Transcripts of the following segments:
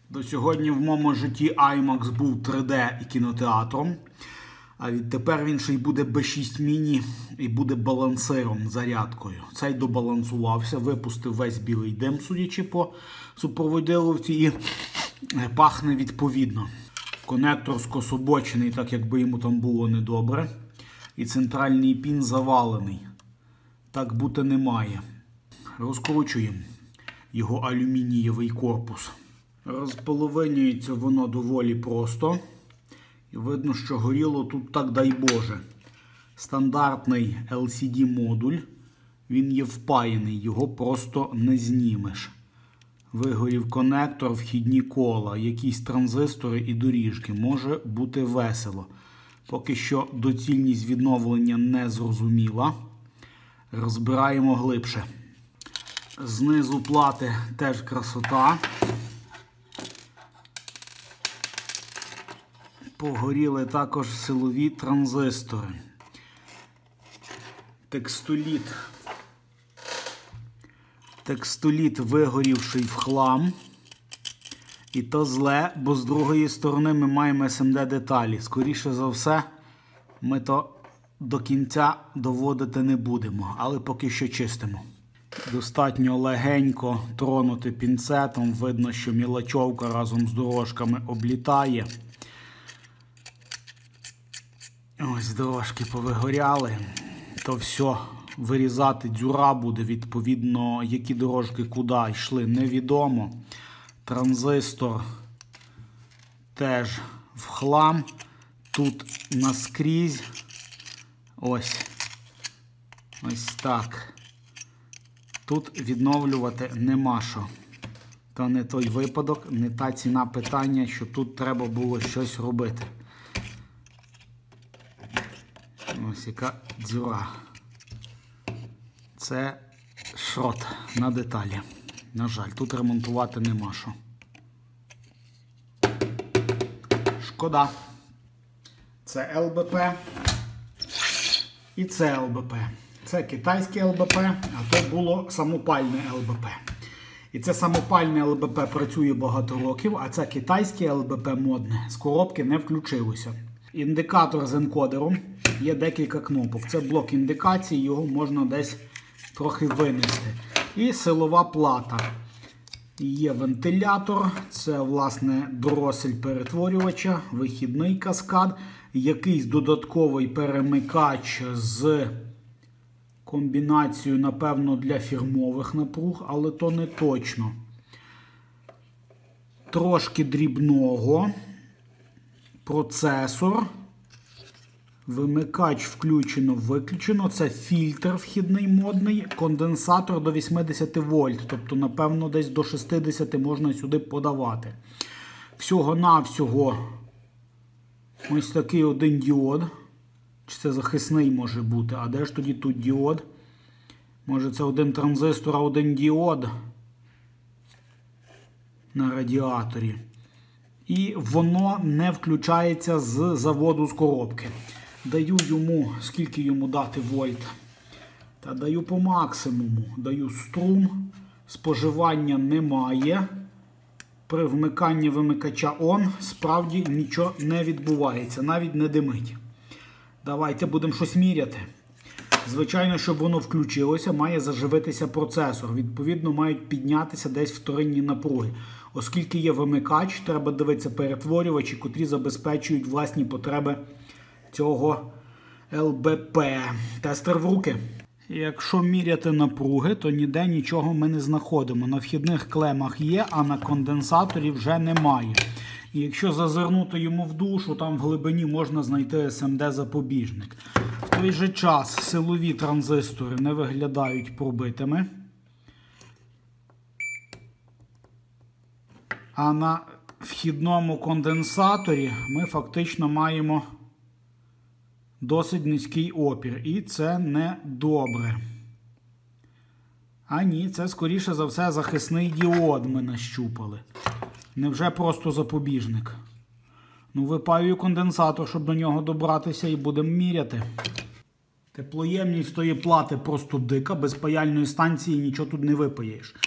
До сьогодні в моєму житті IMAX був 3D і кінотеатром, а відтепер він ще й буде B6 Mini і буде балансиром, зарядкою. Цей добалансувався, випустив весь білий дим, судячи по супроводиловці, і пахне відповідно. Конектор скособочений, так якби йому там було недобре. І центральний пін завалений. Так бути не має. Розкручуємо його алюмінієвий корпус. Розполовинюється воно доволі просто. І видно, що горіло тут так дай Боже. Стандартний LCD-модуль. Він є впаяний, його просто не знімеш. Вигорів конектор, вхідні кола, якісь транзистори і доріжки. Може бути весело. Поки що доцільність відновлення не зрозуміла. Розбираємо глибше. Знизу плати теж красота. Погоріли також силові транзистори. Текстоліт вигорівший в хлам. І то зле, бо з другої сторони ми маємо SMD деталі. Скоріше за все, ми то до кінця доводити не будемо, але поки що чистимо. Достатньо легенько тронути пінцетом. Видно, що мілочовка разом з дорожками облітає. Ось дорожки повигоряли. То все, вирізати дзюра буде, відповідно, які дорожки куди йшли, невідомо. Транзистор теж в хлам. Тут наскрізь. Ось так. Тут відновлювати нема що. То не той випадок, не та ціна питання, що тут треба було щось робити. Ось яка дзюра. Це шрот на деталі. На жаль, тут ремонтувати нема що. Шкода. Це ЛБП. І це ЛБП. Це китайське ЛБП, а то було самопальне ЛБП. І це самопальне ЛБП працює багато років, а це китайське ЛБП модне з коробки не включилося. Індикатор з енкодером. Є декілька кнопок. Це блок індикацій, його можна десь трохи винести. І силова плата. Є вентилятор, це, власне, доросель перетворювача, вихідний каскад, якийсь додатковий перемикач з комбінацією, напевно, для фірмових напруг, але то не точно. Трошки дрібного. Процесор. Вимикач включено-виключено. Це фільтр вхідний модний. Конденсатор до 80 вольт. Тобто, напевно, десь до 60 можна сюди подавати. Всього-навсього ось такий один діод. Чи це захисний може бути? А де ж тоді тут діод? Може це один транзистор, а один діод на радіаторі. І воно не включається з заводу, з коробки. Даю йому, скільки йому дати вольт? Та даю по максимуму. Даю струм. Споживання немає. При вмиканні вимикача ON справді нічого не відбувається. Навіть не димить. Давайте будемо щось міряти. Звичайно, щоб воно включилося, має заживитися процесор. Відповідно, мають піднятися десь вторинні напруги. Оскільки є вимикач, треба дивитися перетворювачі, котрі забезпечують власні потреби цього ЛБП. Тестер в руки. Якщо міряти напруги, то ніде нічого ми не знаходимо. На вхідних клемах є, а на конденсаторі вже немає. І якщо зазирнути йому в душу, там в глибині можна знайти SMD-запобіжник. В той же час силові транзистори не виглядають пробитими. А на вхідному конденсаторі ми фактично маємо досить низький опір. І це не добре. А ні, це скоріше за все захисний діод ми нащупали. Невже просто запобіжник? Ну, випаюю конденсатор, щоб до нього добратися, і будемо міряти. Теплоємність тої плати просто дика, без паяльної станції нічого тут не випаєш.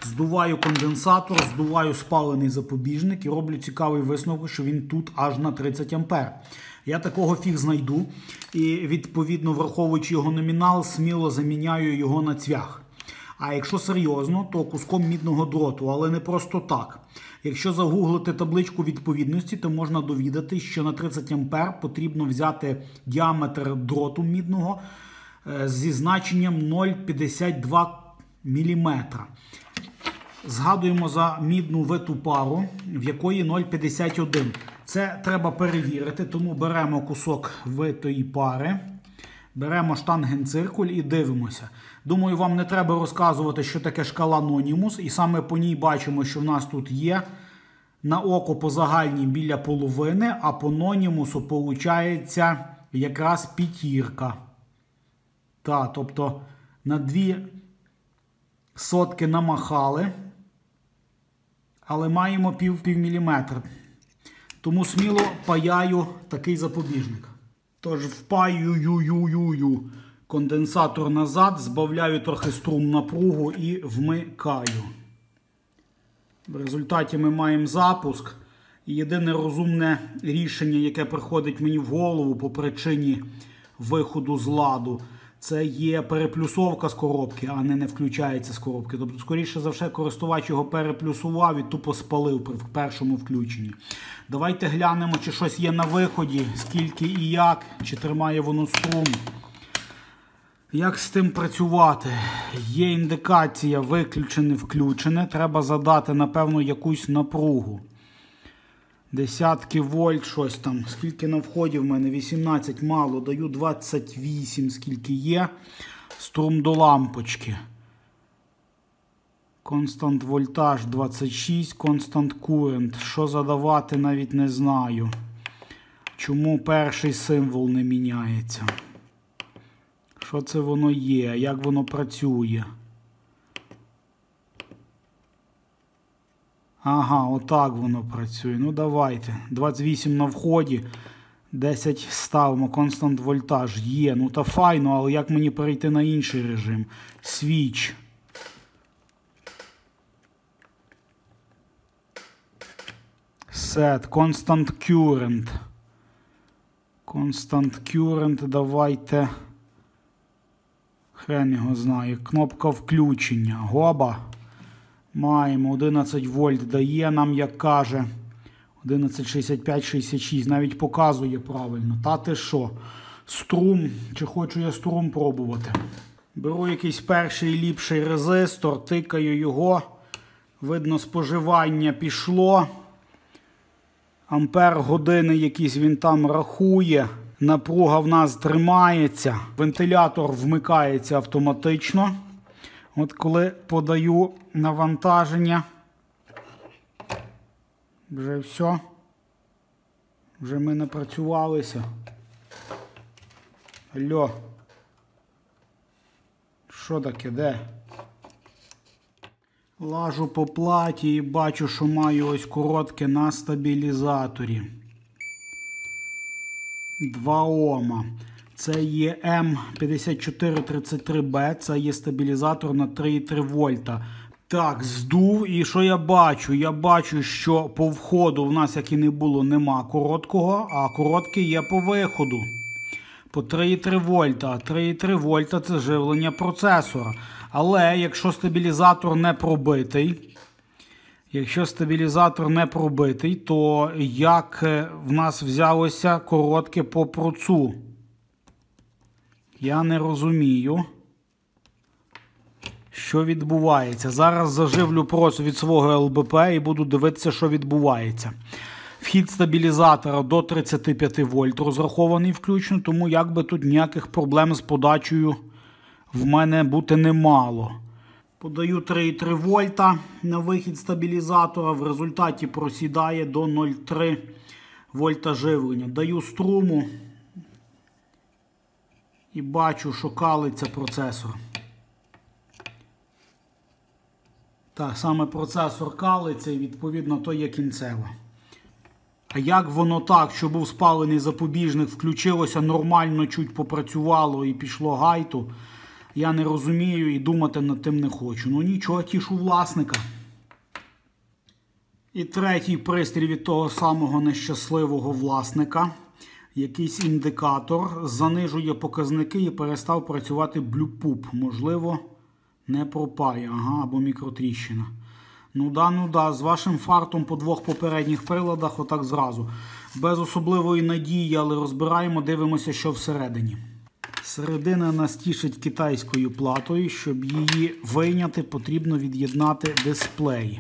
Здуваю конденсатор, здуваю спалений запобіжник і роблю цікавий висновок, що він тут аж на 30 А. Я такого фіг знайду і, відповідно, враховуючи його номінал, сміло заміняю його на цвях. А якщо серйозно, то куском мідного дроту, але не просто так. Якщо загуглити табличку відповідності, то можна довідатись, що на 30 А потрібно взяти діаметр дроту мідного зі значенням 0,52 мм. Згадуємо за мідну виту пару, в якої 0,51. Це треба перевірити, тому беремо кусок витої пари, беремо штангенциркуль і дивимося. Думаю, вам не треба розказувати, що таке шкала Нонімус, і саме по ній бачимо, що в нас тут є на око по загальній біля половини, а по Нонімусу виходить якраз п'ятірка. Тобто на 2 сотки намахали, але маємо пів міліметра. Тому сміло паяю такий запобіжник. Тож впаюю конденсатор назад, збавляю трохи струм напругу і вмикаю. В результаті ми маємо запуск. І єдине розумне рішення, яке приходить мені в голову по причині виходу з ладу, це є переплюсовка з коробки, а не включається з коробки. Тобто, скоріше за все, користувач його переплюсував і тупо спалив при першому включенні. Давайте глянемо, чи щось є на виході, скільки і як, чи тримає воно струм. Як з тим працювати? Є індикація виключене-включене. Треба задати, напевно, якусь напругу. Десятки вольт, щось там. Скільки на вході в мене? 18 мало. Даю 28, скільки є. Струм до лампочки. Констант вольтаж 26, констант курент. Що задавати, навіть не знаю. Чому перший символ не міняється? Що це воно є? Як воно працює? Ага, отак воно працює. Ну давайте. 28 на вході. 10 ставимо. Констант вольтаж є. Ну та файно, але як мені перейти на інший режим? Свіч. Set. Constant current. Constant current. Давайте. Хрен його знає. Кнопка включення. Гоба. Маємо 11 вольт. Дає нам, як каже, 11,65-66. Навіть показує правильно. Та ти що? Струм. Чи хочу я струм пробувати? Беру якийсь перший ліпший резистор, тикаю його. Видно, споживання пішло. Ампер години якісь він там рахує. Напруга в нас тримається. Вентилятор вмикається автоматично. От коли подаю навантаження, вже все. Вже ми напрацювалися. Алло. Що таке, де? Лажу по платі і бачу, що маю ось коротке на стабілізаторі. 2 Ома. Це є М5433Б, це є стабілізатор на 3,3 вольта. Так, здув, і що я бачу? Я бачу, що по входу в нас, як і не було, нема короткого, а короткий є по виходу. По 3,3 вольта. А 3,3 вольта – це живлення процесора. Але якщо стабілізатор не пробитий, то як в нас взялося коротке по процу? Я не розумію, що відбувається. Зараз заживлю проц від свого ЛБП і буду дивитися, що відбувається. Вхід стабілізатора до 35 вольт розрахований включно, тому якби тут ніяких проблем з подачею в мене бути не мало. Подаю 3,3 вольта на вихід стабілізатора, в результаті просідає до 0,3 вольта живлення. Даю струму і бачу, що калиться процесор. Так, саме процесор калиться і відповідно то є кінцева. А як воно так, що був спалений запобіжник, включилося нормально, чуть попрацювало і пішло гайту, Я не розумію і думати над тим не хочу. Ну нічого, тішу власника. І третій пристрій від того самого нещасливого власника. Якийсь індикатор занижує показники і перестав працювати блюпуп. Можливо, не пропає. Ага, або мікротріщина. Ну да, з вашим фартом по двох попередніх приладах отак зразу. Без особливої надії, але розбираємо, дивимося, що всередині. Середина нас тішить китайською платою. Щоб її вийняти, потрібно від'єднати дисплей.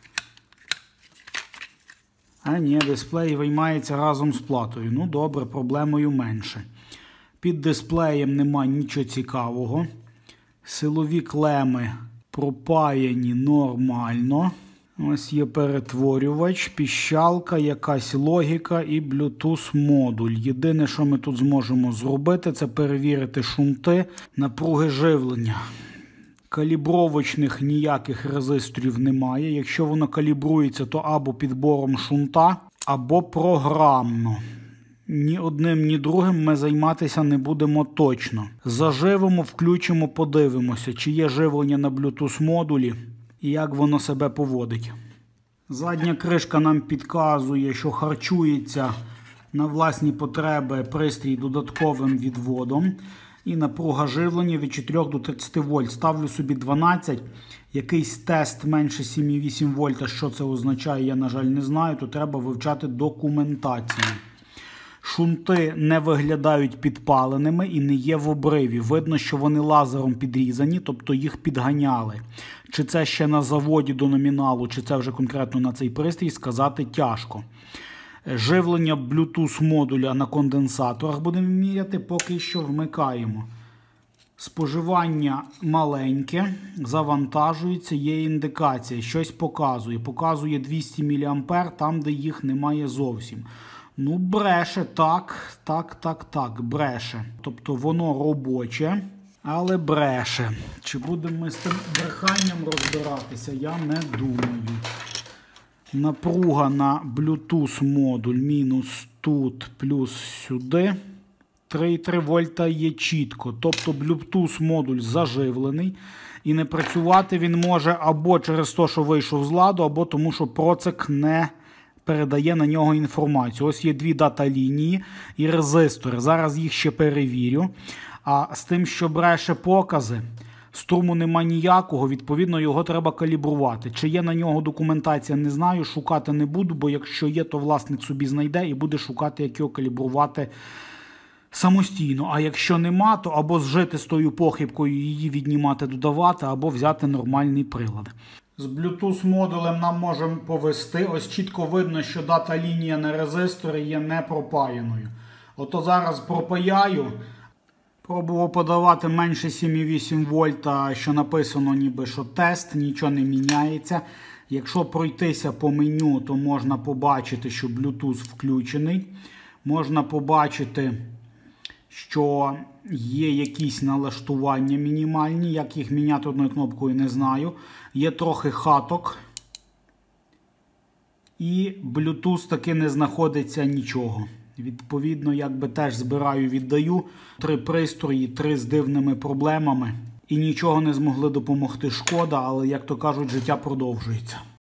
А ні, дисплей виймається разом з платою. Ну добре, проблемою менше. Під дисплеєм нема нічого цікавого. Силові клеми пропаяні нормально. Ось є перетворювач, піщалка, якась логіка і Bluetooth модуль. Єдине, що ми тут зможемо зробити, це перевірити шунти, напруги живлення. Калібровочних ніяких резисторів немає. Якщо воно калібрується, то або підбором шунта, або програмно. Ні одним, ні другим ми займатися не будемо точно. Заживемо, включимо, подивимося, чи є живлення на Bluetooth модулі і як воно себе поводить. Задня кришка нам підказує, що харчується на власні потреби пристрій додатковим відводом. І напруга живлення від 4 до 30 вольт. Ставлю собі 12. Якийсь тест менше 7,8 вольта. Що це означає, я, на жаль, не знаю. То треба вивчати документацію. Шунти не виглядають підпаленими і не є в обриві. Видно, що вони лазером підрізані, тобто їх підганяли. Чи це ще на заводі до номіналу, чи це вже конкретно на цей пристрій, сказати тяжко. Живлення Bluetooth модуля на конденсаторах будемо міряти, поки що вмикаємо. Споживання маленьке, завантажується, є індикація, щось показує. Показує 200 мА там, де їх немає зовсім. Ну, бреше, так, бреше. Тобто воно робоче, але бреше. Чи будемо ми з тим бреханням розбиратися, я не думаю. Напруга на Bluetooth модуль мінус тут, плюс сюди. 3,3 вольта є чітко. Тобто Bluetooth модуль заживлений. І не працювати він може або через те, що вийшов з ладу, або тому, що процик не передає на нього інформацію. Ось є дві дата-лінії і резистори. Зараз їх ще перевірю. А з тим, що бреше покази, струму нема ніякого, відповідно його треба калібрувати. Чи є на нього документація, не знаю, шукати не буду, бо якщо є, то власник собі знайде і буде шукати, як його калібрувати самостійно. А якщо нема, то або зжити з тою похибкою, її віднімати, додавати, або взяти нормальний прилад. З Bluetooth модулем нам можемо повести. Ось чітко видно, що дата-лінія на резисторі є не пропаяною. Ото зараз пропаяю. Пробував подавати менше 7,8 вольта, що написано ніби, що тест, нічого не міняється. Якщо пройтися по меню, то можна побачити, що Bluetooth включений. Можна побачити, що є якісь налаштування мінімальні. Як їх міняти одною кнопкою, не знаю. Є трохи хаток. І Bluetooth таки не знаходиться нічого. Відповідно, якби теж збираю, віддаю. 3 пристрої, 3 з дивними проблемами. І нічого не змогли допомогти. Шкода, але, як то кажуть, життя продовжується.